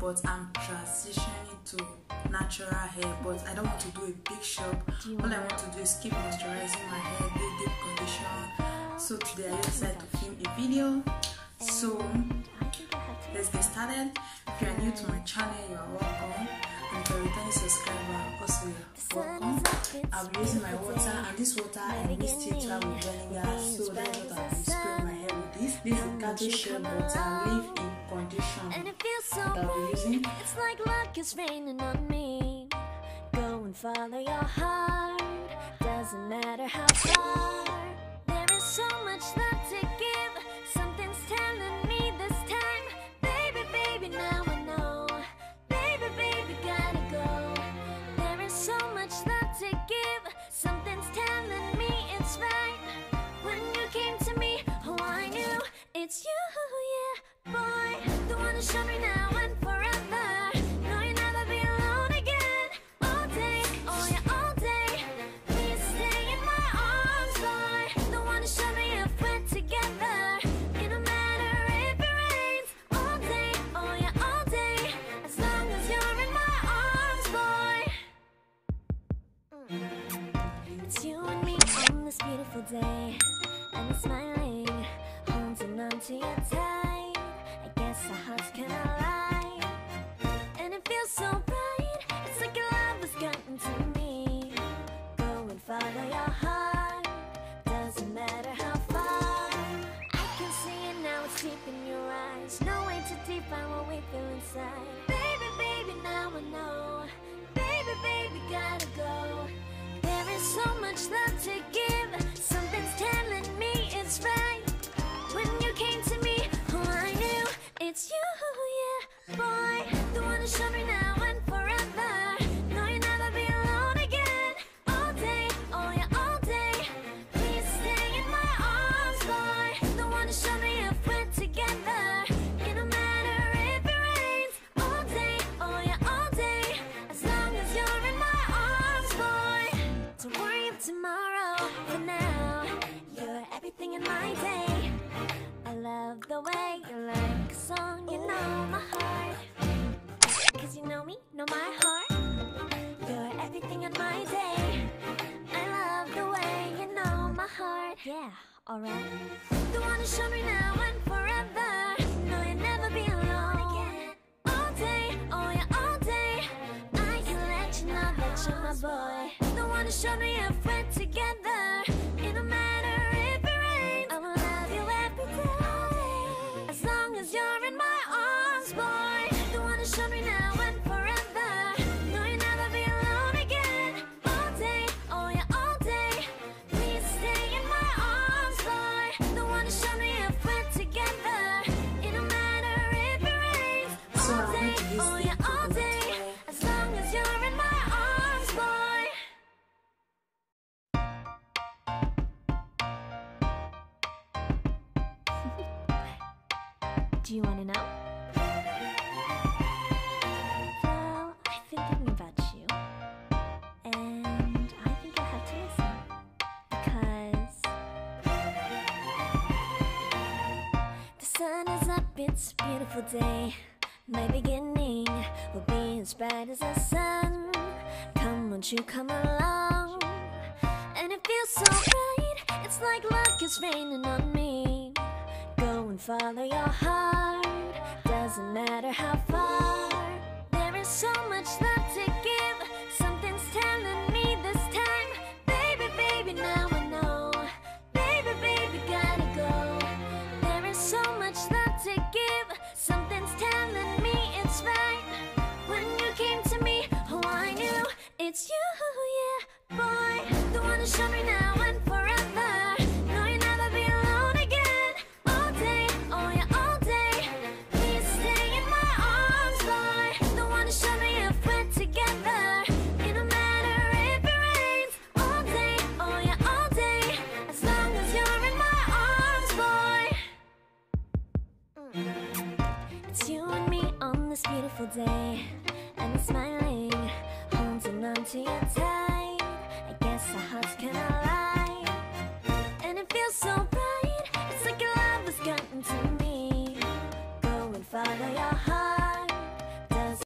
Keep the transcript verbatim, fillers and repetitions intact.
but I'm transitioning to natural hair, but I don't want to do a big shop. All I want to do is keep moisturizing my hair, do deep condition. So today I decided to film a video. So let's get started. If you are new to my channel, you are welcome. And if you're a returning subscriber, also you're welcome. I'll be using my water, and this water I mixed it with vinegar, so that's what I'll be spraying my hair with. This This is Kato shea butter leave-in condition that I'll be using. It's like luck is raining on me. Go and follow your heart. Doesn't matter how far. There is so much love to give. Something's telling me this time. Baby, baby, now I know. Baby, baby, gotta go. There is so much love to give. Something's telling me it's right. When you came to me, oh, I knew it's you, yeah, boy. The one to show me now and forever. No, you'll never be alone again. All day, oh yeah, all day. Please stay in my arms, boy. The one to show me if we're together. It don't matter if it rains. All day, oh yeah, all day. As long as you're in my arms, boy. Mm. It's you and me on this beautiful day. And it's smiling, holding on to your tight. I guess our hearts cannot lie. And it feels so bright. It's like your love has gotten to me. Go and follow your heart. Doesn't matter how far. I can see it now, it's deep in your eyes. No way to define what we feel inside. Baby, baby, now I know. Baby, baby, gotta go. There is so much love to give. Something's telling me it's right. When you came to me, oh, I knew it's you, yeah, boy. The one to show me now and forever. No, you'll never be alone again. All day, oh yeah, all day. Please stay in my arms, boy. The one to show me if we're together. It don't matter if it rains. All day, oh yeah, all day. As long as you're in my arms, boy. Don't worry of tomorrow. For now, you're everything in my day. I love the way you like a song, you know my heart. Cause you know me, know my heart. You're everything in my day. I love the way you know my heart. Yeah, alright. The one to show me now and forever. No, you'll never be alone again. All day, oh yeah, all day. I can let you know that you're my boy. The one to show me if we're together. It don't matter if it rains. I will love you every day. As long as you're in my arms, boy. The one to show me now and forever. No, you'll never be alone again. All day, oh yeah, all day. Please stay in my arms, boy. The one to show me if we're together. It don't matter if it rains. All day, oh yeah, all day. As long as you're in my arms, boy. Do you want to know? Well, I've been thinking about you, and I think I have to listen, because the sun is up, it's a beautiful day. My beginning will be as bright as the sun. Come, won't you come along? And it feels so bright, it's like luck is raining on me. Go and follow your heart. Doesn't matter how far. There is so much love to give. Something's telling me this time. Baby, baby, now I know. Baby, baby, gotta go. There is so much love to give. Something's telling me it's right. When you came to me, oh, I knew it's you, yeah, boy. The one to show me now and forever. No, you'll never be alone again. All day, oh yeah, all day. Please stay in my arms, boy. The one to show me if we're together. It don't matter if it rains. All day, oh yeah, all day. As long as you're in my arms, boy. Mm. It's you and me on this beautiful day. And it's smiling, holding on to your tight. I guess our hearts cannot lie. And it feels so bright. It's like your love has gotten to me. Go and follow your heart.